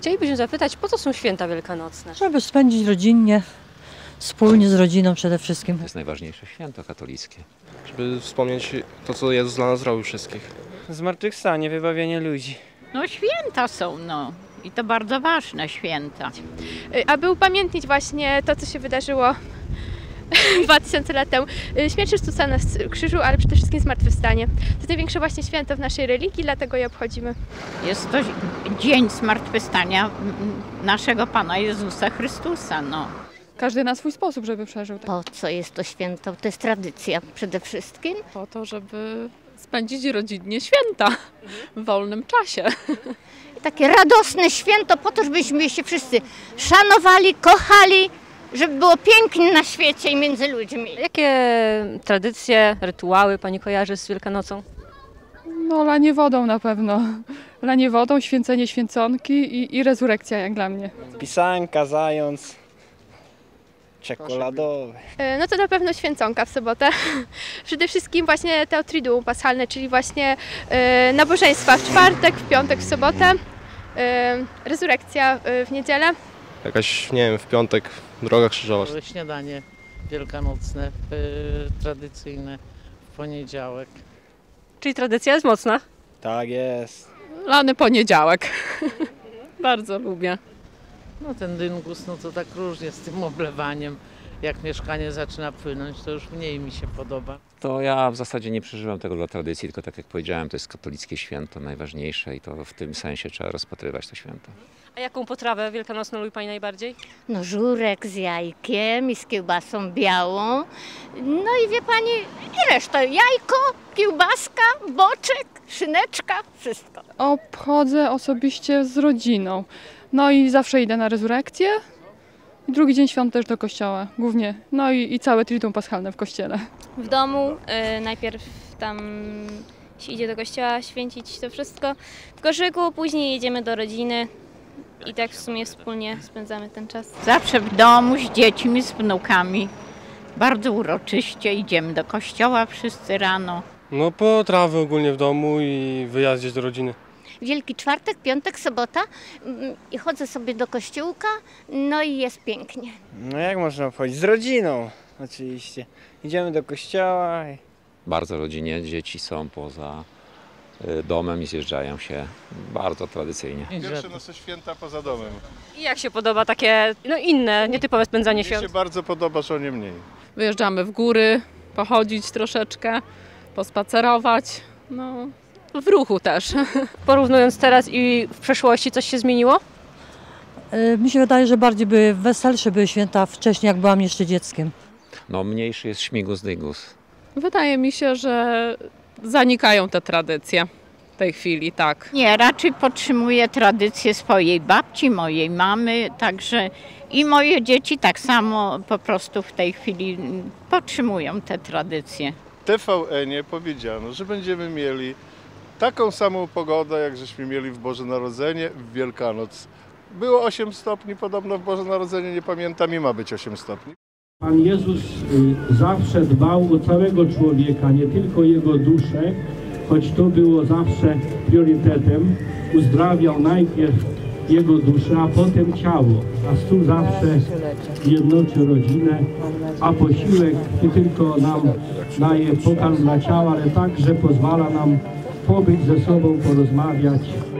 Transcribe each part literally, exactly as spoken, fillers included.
Chcielibyśmy zapytać, po co są święta wielkanocne? Żeby spędzić rodzinnie, wspólnie z rodziną przede wszystkim. To jest najważniejsze święto katolickie. Żeby wspomnieć to, co Jezus dla nas zrobił wszystkich. Zmartwychwstanie, wybawienie ludzi. No święta są, no. I to bardzo ważne święta. Aby upamiętnić właśnie to, co się wydarzyło dwa tysiące lat temu. Śmierć Chrystusa na krzyżu, ale przede wszystkim zmartwychwstanie. To jest największe właśnie święto w naszej religii, dlatego je obchodzimy. Jest to dzień zmartwychwstania naszego Pana Jezusa Chrystusa, no. Każdy na swój sposób, żeby przeżył. Po co jest to święto? To jest tradycja przede wszystkim. Po to, żeby spędzić rodzinnie święta w wolnym czasie. Takie radosne święto po to, żebyśmy się wszyscy szanowali, kochali, żeby było pięknie na świecie i między ludźmi. Jakie tradycje, rytuały Pani kojarzy z Wielkanocą? No lanie wodą na pewno. Lanie wodą, święcenie święconki i, i rezurekcja jak dla mnie. Pisanka, zając, czekoladowy. No to na pewno święconka w sobotę. Przede wszystkim właśnie te Triduum Paschalne, czyli właśnie e, nabożeństwa w czwartek, w piątek, w sobotę, e, rezurekcja w niedzielę. Jakaś, nie wiem, w piątek droga krzyżowa. Śniadanie wielkanocne, yy, tradycyjne w poniedziałek. Czyli tradycja jest mocna? Tak jest. Lany poniedziałek. Bardzo lubię. No ten dyngus, no to tak różnie z tym oblewaniem. Jak mieszkanie zaczyna płynąć, to już mniej mi się podoba. To ja w zasadzie nie przeżywam tego dla tradycji, tylko tak jak powiedziałem, to jest katolickie święto najważniejsze i to w tym sensie trzeba rozpatrywać to święto. A jaką potrawę wielkanocną lubi Pani najbardziej? No żurek z jajkiem i z kiełbasą białą. No i wie Pani, ileż to jajko, kiełbaska, boczek, szyneczka, wszystko. Obchodzę osobiście z rodziną. No i zawsze idę na rezurekcję. I drugi dzień świąt też do kościoła, głównie. No i, i całe Triduum Paschalne w kościele. W domu y, najpierw tam się idzie do kościoła święcić to wszystko. W koszyku, później jedziemy do rodziny i tak w sumie wspólnie spędzamy ten czas. Zawsze w domu z dziećmi, z wnukami. Bardzo uroczyście idziemy do kościoła wszyscy rano. No potrawy ogólnie w domu i wyjazdzie do rodziny. Wielki czwartek, piątek, sobota i chodzę sobie do kościółka, no i jest pięknie. No jak można obchodzić? Z rodziną oczywiście. Idziemy do kościoła. I... Bardzo rodzinnie, dzieci są poza domem i zjeżdżają się bardzo tradycyjnie. Pierwsze nasze święta poza domem. I jak się podoba takie no inne, nietypowe spędzanie świąt? Mi się bardzo podoba, żonie mniej. Wyjeżdżamy w góry, pochodzić troszeczkę, pospacerować. No, w ruchu też. Porównując teraz i w przeszłości, coś się zmieniło? Yy, mi się wydaje, że bardziej były weselsze były święta wcześniej, jak byłam jeszcze dzieckiem. No mniejszy jest śmigus dygus. Wydaje mi się, że zanikają te tradycje w tej chwili, tak. Nie, raczej podtrzymuję tradycję swojej babci, mojej mamy, także i moje dzieci tak samo po prostu w tej chwili podtrzymują te tradycje. T V N-ie powiedziano, że będziemy mieli taką samą pogodę, jak żeśmy mieli w Boże Narodzenie, w Wielkanoc. Było osiem stopni, podobno w Boże Narodzenie, nie pamiętam, i ma być osiem stopni. Pan Jezus zawsze dbał o całego człowieka, nie tylko jego duszę, choć to było zawsze priorytetem. Uzdrawiał najpierw jego duszę, a potem ciało. A stół zawsze jednoczy rodzinę, a posiłek nie tylko nam daje pokarm dla ciała, ale także pozwala nam pobyć ze sobą, porozmawiać.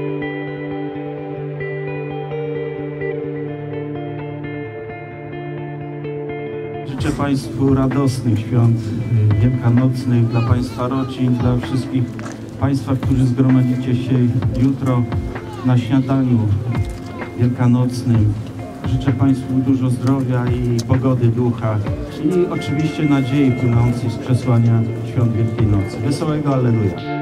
Życzę Państwu radosnych świąt wielkanocnych, dla Państwa rodzin, dla wszystkich Państwa, którzy zgromadzicie się jutro na śniadaniu wielkanocnym. Życzę Państwu dużo zdrowia i pogody ducha i oczywiście nadziei płynącej z przesłania świąt Wielkiej Nocy. Wesołego Alleluja!